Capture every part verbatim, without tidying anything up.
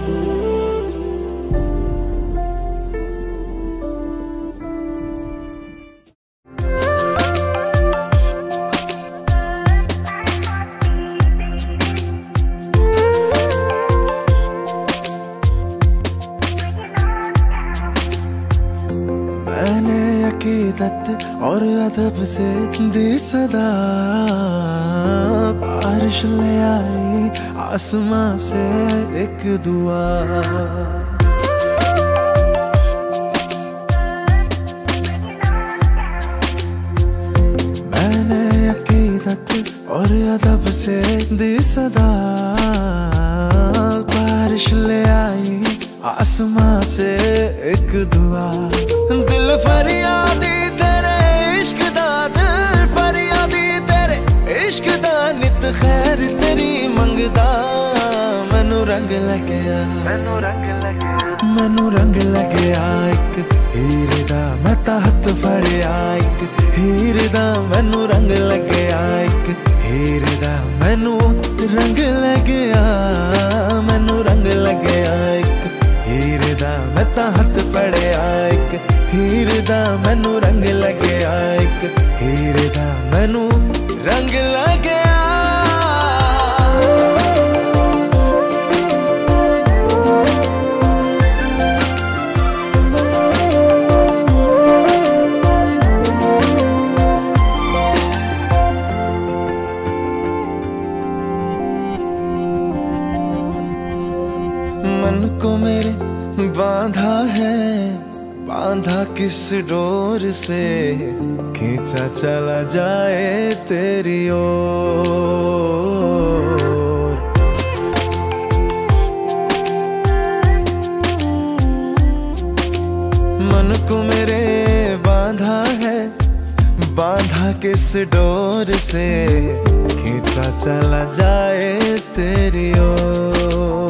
अकीदत और अदब से दी सदा, बारिश ले आई आसमां से एक दुआ। मैंने अकीदत और अदब से दी सदा, बारिश ले आई आसमां से एक दुआ। दिल फरियादी तेरे इश्क दा, दिल फरियादी तेरे इश्क दा, नित खैर तेरी मंगदा। मैनू रंग लग्या, मैनू रंग लग्या, मैनू रंग लग्या एक हीरे दा, मैं तां हत्थ फड़िया एक हीरे दा। मैनू रंग लग्या एक हीरे दा, मैनू रंग लग्या, मैनू रंग लग्या एक हीरे दा, मैं तां हत्थ फड़िया एक हीरे दा। मैनू रंग लग्या एक हीरे दा, मैनू रंग लग्या। मन को मेरे बांधा है, बांधा किस डोर से, खींचा चला जाए तेरी ओर। मन को मेरे बांधा है, बांधा किस डोर से, खींचा चला जाए तेरी ओर।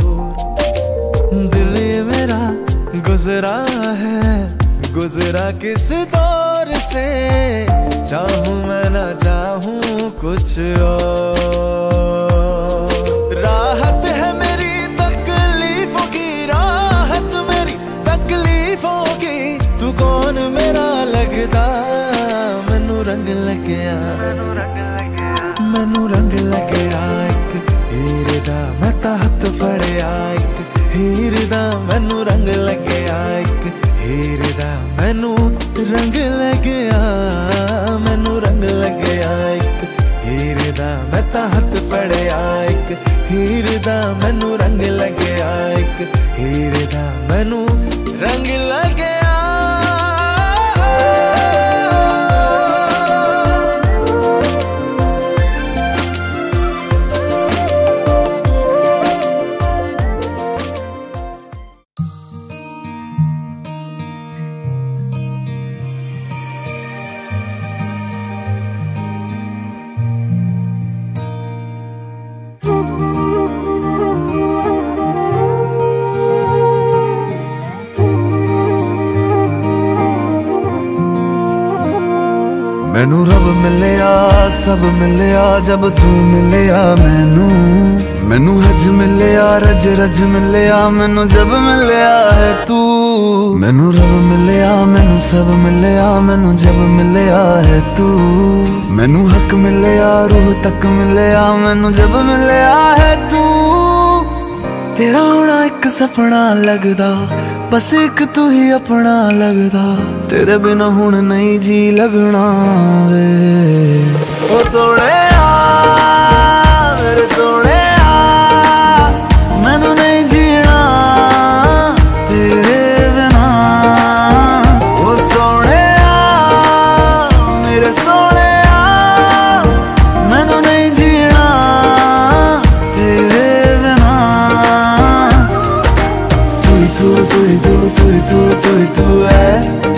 दिल ये मेरा गुजरा है, गुजरा किस दौर से, चाहूं मैं ना चाहूं कुछ और। राहत है मेरी तकलीफों की, राहत मेरी तकलीफों की, तू कौन मेरा लगदा। मैनू रंग लग्या, मैनू रंग लग्या एक हीरे दा, मैं तां हत्थ फड़िया एक हीरे दा। मैनू रंग लग्या एक हीरे दा, मैनू रंग लग्या, मैनू रंग लग्या एक हीरे दा, मैं तां हत्थ फड़िया एक हीरे दा। मैनू रंग लग्या एक हीरे दा, मैनू रंग लग्या। मैनू रब मिलिया, सब मिलिया जब तू मिलिया मैनू। मैनू हज मिलिया, रज रज मिलिया मैनू जब मिलिया है तू। मैनू रब मिलिया, मैनू सब मिलिया मैनू जब मिलिया है तू। मैनू हक मिलिया, रूह तक मिलिया मैनू जब मिलिया है तू। तेरा होना एक सपना लगदा, बस एक तू ही अपना लगदा। तेरे बिना हुण नहीं जी लगना वे। ओ सोहणिया मेरे सोहणिया, मैनू नहीं जीना तेरे बिना। ओ सोहणिया मेरे सोहणिया, मैनू नहीं जीना तेरे बिना। तू ही तू, तू ही तू, तू ही तू, तू ही तू है।